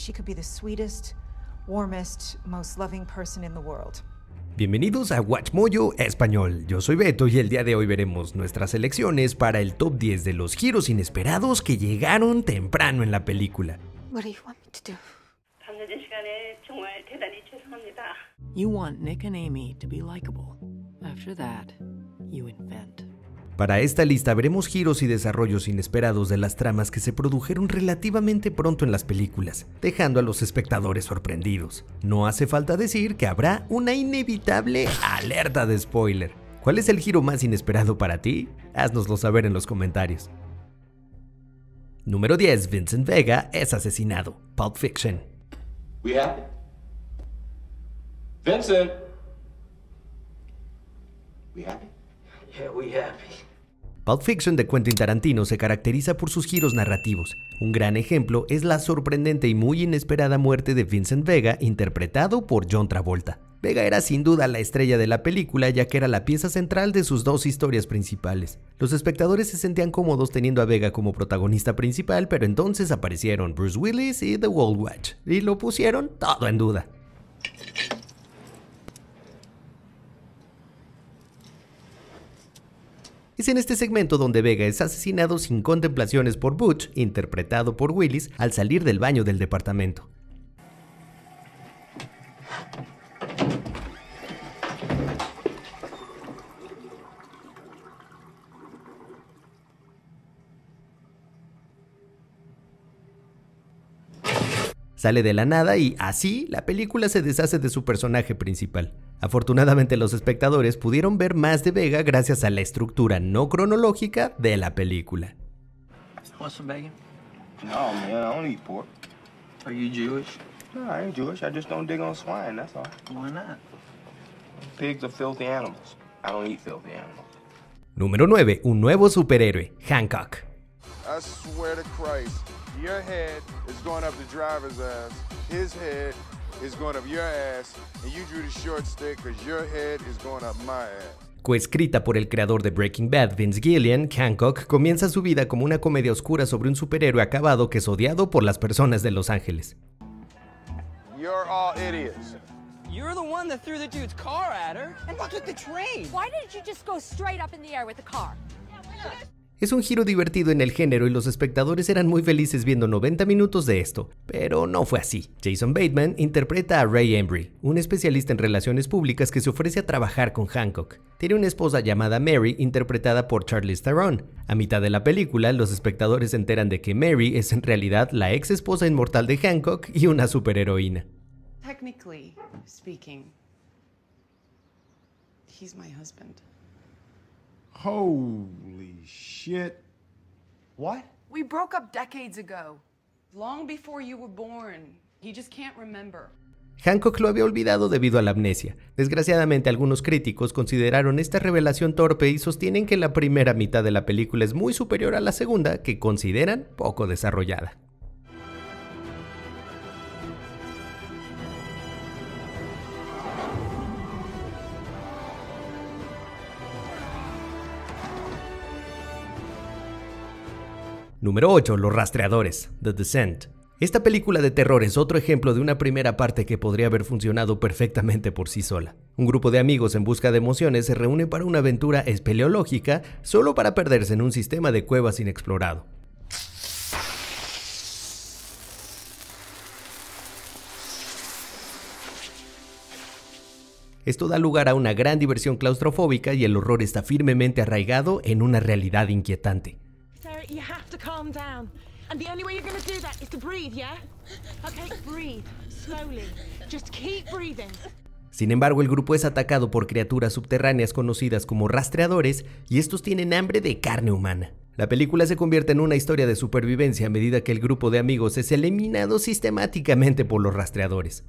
she could be the sweetest, warmest, most loving person in the world. Bienvenidos a WatchMojo Español, yo soy Beto y el día de hoy veremos nuestras selecciones para el top 10 de los giros inesperados que llegaron temprano en la película. What do you want me to do? You want Nick and Amy to be likable. After that, you invent. Para esta lista veremos giros y desarrollos inesperados de las tramas que se produjeron relativamente pronto en las películas, dejando a los espectadores sorprendidos. No hace falta decir que habrá una inevitable alerta de spoiler. ¿Cuál es el giro más inesperado para ti? Haznoslo saber en los comentarios. Número 10. Vincent Vega es asesinado. Pulp Fiction. We happy? Vincent! We happy? Yeah, we happy. Pulp Fiction de Quentin Tarantino se caracteriza por sus giros narrativos. Un gran ejemplo es la sorprendente y muy inesperada muerte de Vincent Vega, interpretado por John Travolta. Vega era sin duda la estrella de la película, ya que era la pieza central de sus dos historias principales. Los espectadores se sentían cómodos teniendo a Vega como protagonista principal, pero entonces aparecieron Bruce Willis y The World Watch, y lo pusieron todo en duda. Es en este segmento donde Vega es asesinado sin contemplaciones por Butch, interpretado por Willis, al salir del baño del departamento. Sale de la nada y así la película se deshace de su personaje principal. Afortunadamente los espectadores pudieron ver más de Vega gracias a la estructura no cronológica de la película. Want some bacon? No, man, I don't eat pork. Are you Jewish? No, I ain't Jewish. I just don't dig on swine, that's all. Why not? Pigs are filthy animals. I don't eat filthy animals. Número 9. Un nuevo superhéroe, Hancock. I swear to Christ, your head is going up the driver's ass, his head is going up your ass, and you drew the short stick because your head is going up my ass. Coescrita por el creador de Breaking Bad, Vince Gilligan, Hancock comienza su vida como una comedia oscura sobre un superhéroe acabado que es odiado por las personas de Los Ángeles. You're all idiots. You're the one that threw the dude's car at her. And what with the train? Why didn't you just go straight up in the air with the car? Es un giro divertido en el género y los espectadores eran muy felices viendo 90 minutos de esto, pero no fue así. Jason Bateman interpreta a Ray Embry, un especialista en relaciones públicas que se ofrece a trabajar con Hancock. Tiene una esposa llamada Mary, interpretada por Charlize Theron. A mitad de la película, los espectadores se enteran de que Mary es en realidad la ex esposa inmortal de Hancock y una superheroína. Technically speaking, he's my husband. Holy shit. What? We broke up decades ago, long before you were born. He just can't remember. Hancock lo había olvidado debido a la amnesia. Desgraciadamente, algunos críticos consideraron esta revelación torpe y sostienen que la primera mitad de la película es muy superior a la segunda, que consideran poco desarrollada. Número 8. Los rastreadores, The Descent. Esta película de terror es otro ejemplo de una primera parte que podría haber funcionado perfectamente por sí sola. Un grupo de amigos en busca de emociones se reúne para una aventura espeleológica solo para perderse en un sistema de cuevas inexplorado. Esto da lugar a una gran diversión claustrofóbica y el horror está firmemente arraigado en una realidad inquietante. You have to calm down. And the only way you're going to do that is to breathe, yeah? Okay, breathe. Slowly. Just keep breathing. Sin embargo, el grupo es atacado por criaturas subterráneas conocidas como rastreadores y estos tienen hambre de carne humana. La película se convierte en una historia de supervivencia a medida que el grupo de amigos es eliminado sistemáticamente por los rastreadores.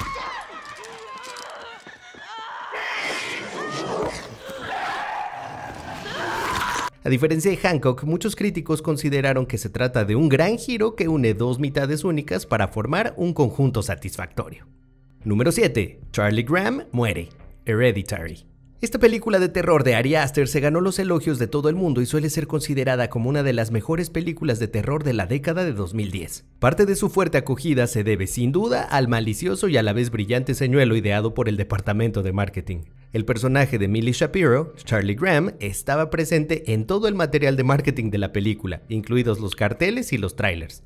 A diferencia de Hancock, muchos críticos consideraron que se trata de un gran giro que une dos mitades únicas para formar un conjunto satisfactorio. Número 7. Charlie Graham muere. Hereditary. Esta película de terror de Ari Aster se ganó los elogios de todo el mundo y suele ser considerada como una de las mejores películas de terror de la década de 2010. Parte de su fuerte acogida se debe sin duda al malicioso y a la vez brillante señuelo ideado por el departamento de marketing. El personaje de Millie Shapiro, Charlie Graham, estaba presente en todo el material de marketing de la película, incluidos los carteles y los trailers.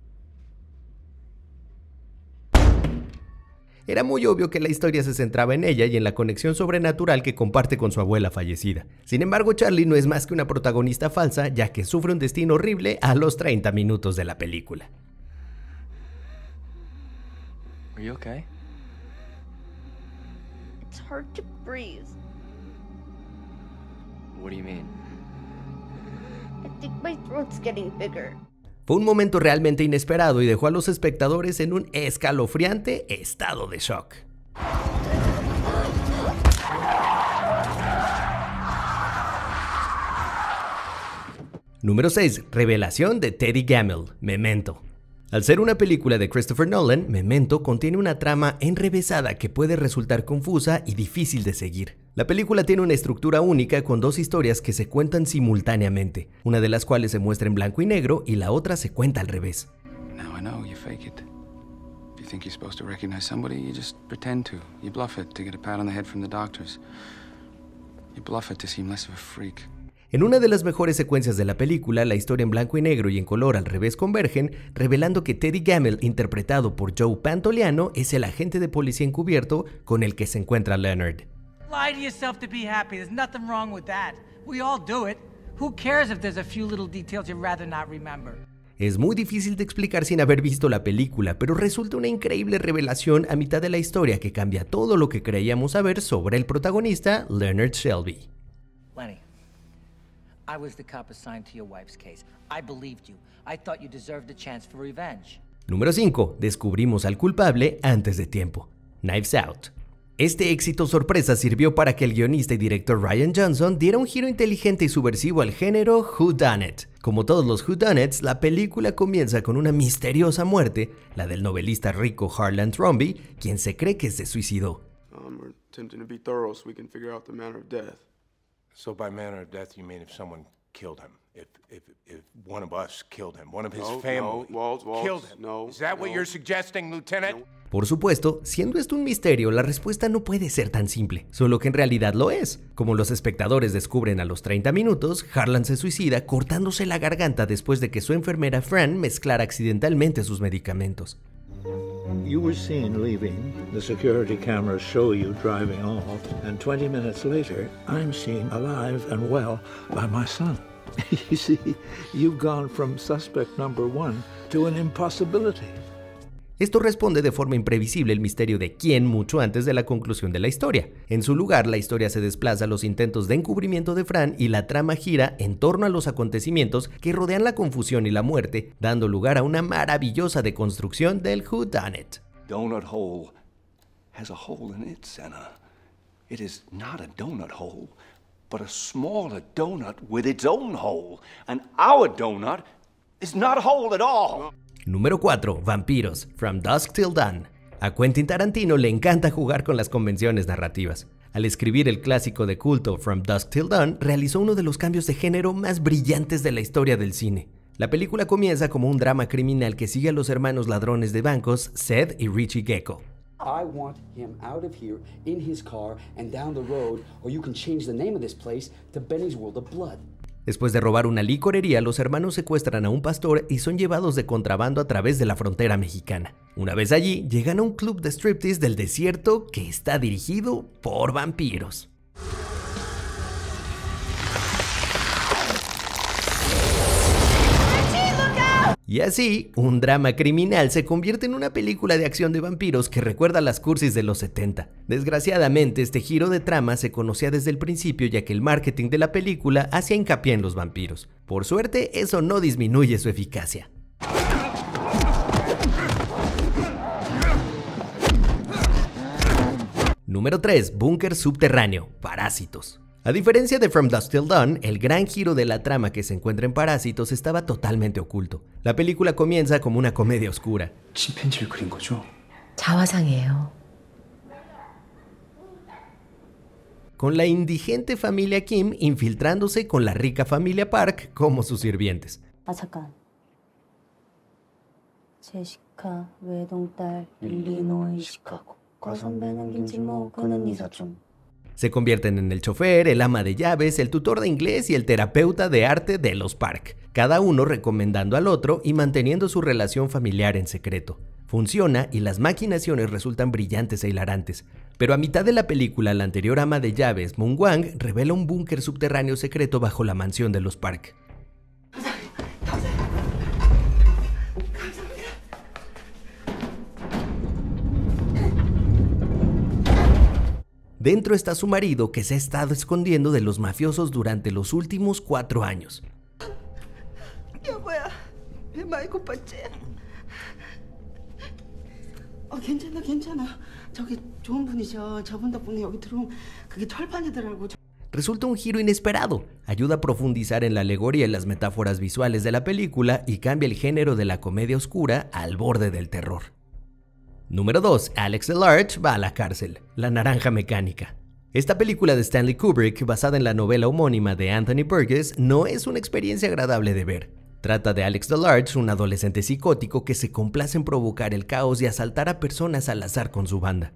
Era muy obvio que la historia se centraba en ella y en la conexión sobrenatural que comparte con su abuela fallecida. Sin embargo, Charlie no es más que una protagonista falsa, ya que sufre un destino horrible a los 30 minutos de la película. Are you okay? It's hard to breathe. What do you mean? I think my throat's getting bigger. Fue un momento realmente inesperado y dejó a los espectadores en un escalofriante estado de shock. Número 6. Revelación de Teddy Gamble, Memento. Al ser una película de Christopher Nolan, Memento contiene una trama enrevesada que puede resultar confusa y difícil de seguir. La película tiene una estructura única con dos historias que se cuentan simultáneamente, una de las cuales se muestra en blanco y negro y la otra se cuenta al revés. Now I know you fake it. If you think you're supposed to recognize somebody, you just pretend to. You bluff it to get a pat on the head from the doctors. You bluff it to seem less of a freak. En una de las mejores secuencias de la película, la historia en blanco y negro y en color al revés convergen, revelando que Teddy Gamble, interpretado por Joe Pantoliano, es el agente de policía encubierto con el que se encuentra Leonard. Lie to yourself to be happy. There's nothing wrong with that. We all do it. Who cares if there's a few little details you'd rather not remember? Es muy difícil de explicar sin haber visto la película, pero resulta una increíble revelación a mitad de la historia que cambia todo lo que creíamos saber sobre el protagonista, Leonard Shelby. Lenny, I was the cop assigned to your wife's case. I believed you. I thought you deserved a chance for revenge. Número 5. Descubrimos al culpable antes de tiempo. Knives Out. Este éxito sorpresa sirvió para que el guionista y director Rian Johnson diera un giro inteligente y subversivo al género whodunit. Como todos los whodunits, la película comienza con una misteriosa muerte, la del novelista rico Harlan Thrombey, quien se cree que se suicidó. We're attempting to be thorough so we can figure out the manner of death. So by manner of death, you mean if someone killed him? If one of us killed him, one of his family killed him? Is that what you're suggesting, Lieutenant? Por supuesto, siendo esto un misterio, la respuesta no puede ser tan simple, solo que en realidad lo es. Como los espectadores descubren a los 30 minutos, Harlan se suicida cortándose la garganta después de que su enfermera Fran mezclara accidentalmente sus medicamentos. You were seen leaving, the security cameras show you driving off, and 20 minutes later, I'm seen alive and well by my son. You see, you've gone from suspect number 1 to an impossibility. Esto responde de forma imprevisible el misterio de quién mucho antes de la conclusión de la historia. En su lugar, la historia se desplaza a los intentos de encubrimiento de Fran y la trama gira en torno a los acontecimientos que rodean la confusión y la muerte, dando lugar a una maravillosa deconstrucción del whodunit. Donut hole has a hole in its center. It is not a donut hole, but a smaller donut with its own hole. And our donut is not a hole at all. Número 4. Vampiros, From Dusk Till Dawn. A Quentin Tarantino le encanta jugar con las convenciones narrativas. Al escribir el clásico de culto From Dusk Till Dawn, realizó uno de los cambios de género más brillantes de la historia del cine. La película comienza como un drama criminal que sigue a los hermanos ladrones de bancos, Seth y Richie Gecko. I want him out of here in his car and down the road, or you can change the name of this place to Benny's World of Blood. Después de robar una licorería, los hermanos secuestran a un pastor y son llevados de contrabando a través de la frontera mexicana. Una vez allí, llegan a un club de striptease del desierto que está dirigido por vampiros. Y así, un drama criminal se convierte en una película de acción de vampiros que recuerda las cursis de los 70. Desgraciadamente, este giro de trama se conocía desde el principio, ya que el marketing de la película hacía hincapié en los vampiros. Por suerte, eso no disminuye su eficacia. Número 3. Búnker subterráneo, Parásitos. A diferencia de From Dusk Till Dawn, el gran giro de la trama que se encuentra en Parásitos estaba totalmente oculto. La película comienza como una comedia oscura. 자화상이에요. con la indigente familia Kim infiltrándose con la rica familia Park como sus sirvientes. 잠깐. 제시카 외동딸 일리노이 시카고 과선배는 김치모 그는 네 사촌. Se convierten en el chofer, el ama de llaves, el tutor de inglés y el terapeuta de arte de los Park, cada uno recomendando al otro y manteniendo su relación familiar en secreto. Funciona y las maquinaciones resultan brillantes e hilarantes, pero a mitad de la película la anterior ama de llaves, Moon Wang, revela un búnker subterráneo secreto bajo la mansión de los Park. Dentro está su marido, que se ha estado escondiendo de los mafiosos durante los últimos 4 años. 여보야, 배 많이 고팠지? 괜찮아. 저기 좋은 분이셔. 저분 덕분에 여기 들어오면 그게 철판이더라고. Resulta un giro inesperado, ayuda a profundizar en la alegoría y las metáforas visuales de la película y cambia el género de la comedia oscura al borde del terror. Número 2. Alex DeLarge va a la cárcel, La Naranja Mecánica. Esta película de Stanley Kubrick, basada en la novela homónima de Anthony Burgess, no es una experiencia agradable de ver. Trata de Alex DeLarge, un adolescente psicótico que se complace en provocar el caos y asaltar a personas al azar con su banda.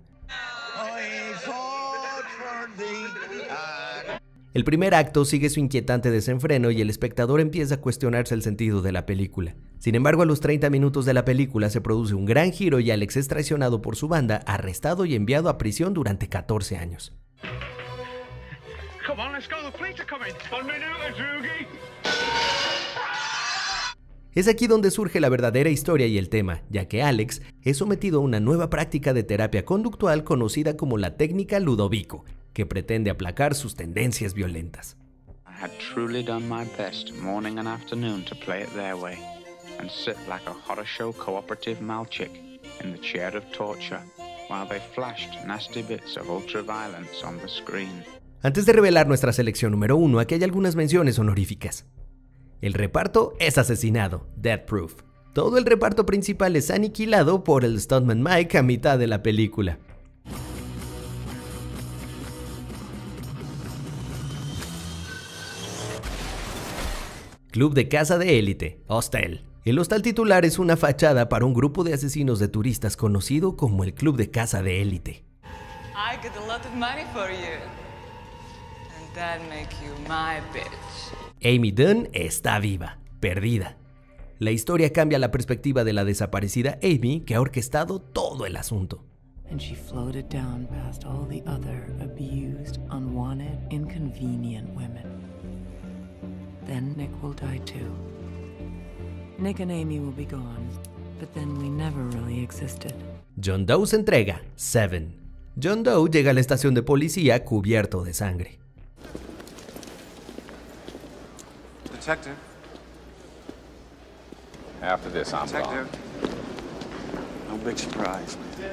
El primer acto sigue su inquietante desenfreno y el espectador empieza a cuestionarse el sentido de la película. Sin embargo, a los 30 minutos de la película se produce un gran giro y Alex es traicionado por su banda, arrestado y enviado a prisión durante 14 años. Es aquí donde surge la verdadera historia y el tema, ya que Alex es sometido a una nueva práctica de terapia conductual conocida como la técnica Ludovico, que pretende aplacar sus tendencias violentas. I had truly done my best morning and afternoon to play it their way and sit like a horror show cooperative malchick in the chair of torture while they flashed nasty bits of ultraviolence on the screen. Antes de revelar nuestra selección número 1, aquí hay algunas menciones honoríficas. El reparto es asesinado, Death Proof. Todo el reparto principal es aniquilado por el stuntman Mike a mitad de la película. Club de caza de élite, Hostel. El hostal titular es una fachada para un grupo de asesinos de turistas conocido como el Club de caza de élite. I get a lot of money for you. And that make you my bitch. Amy Dunn está viva, perdida. La historia cambia la perspectiva de la desaparecida Amy, que ha orquestado todo el asunto. And she floated down past all the other abused, unwanted, inconvenient women. Then Nick will die too. Nick and Amy will be gone, but then we never really existed. John Doe se entrega, Seven. John Doe llega a la estación de policía cubierto de sangre. Detective. After this, I'm gone. No big surprise.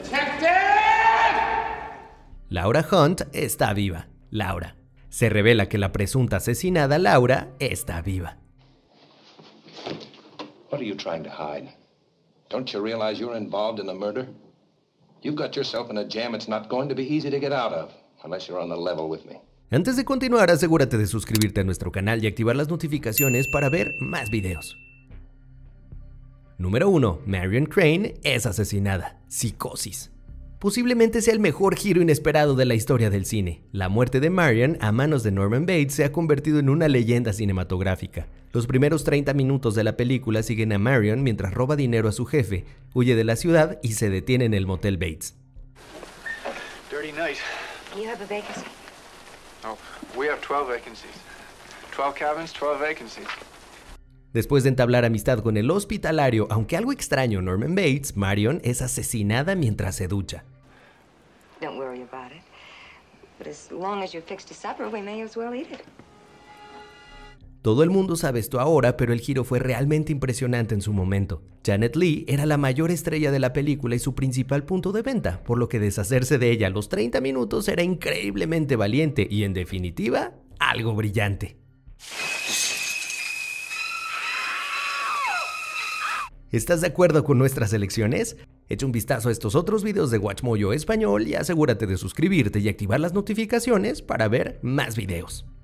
Laura Hunt está viva. Laura. Se revela que la presunta asesinada Laura está viva. What are you trying to hide? Don't you realize you're involved in a murder? You've got yourself in a jam it's not going to be easy to get out of, unless you're on the level with me. Antes de continuar, asegúrate de suscribirte a nuestro canal y activar las notificaciones para ver más videos. Número 1. Marion Crane es asesinada. Psicosis. Posiblemente sea el mejor giro inesperado de la historia del cine. La muerte de Marion a manos de Norman Bates se ha convertido en una leyenda cinematográfica. Los primeros 30 minutos de la película siguen a Marion mientras roba dinero a su jefe, huye de la ciudad y se detiene en el motel Bates. Dirty night. You have a vacancy. Oh, we have 12 vacancies. 12 cabins, 12 vacancies. Después de entablar amistad con el hospitalario, aunque algo extraño, Norman Bates, Marion es asesinada mientras se ducha. Don't worry about it. But as long as you're fixed to supper, we may as well eat it. Todo el mundo sabe esto ahora, pero el giro fue realmente impresionante en su momento. Janet Leigh era la mayor estrella de la película y su principal punto de venta, por lo que deshacerse de ella a los 30 minutos era increíblemente valiente y, en definitiva, algo brillante. ¿Estás de acuerdo con nuestras elecciones? Echa un vistazo a estos otros videos de WatchMojo Español y asegúrate de suscribirte y activar las notificaciones para ver más videos.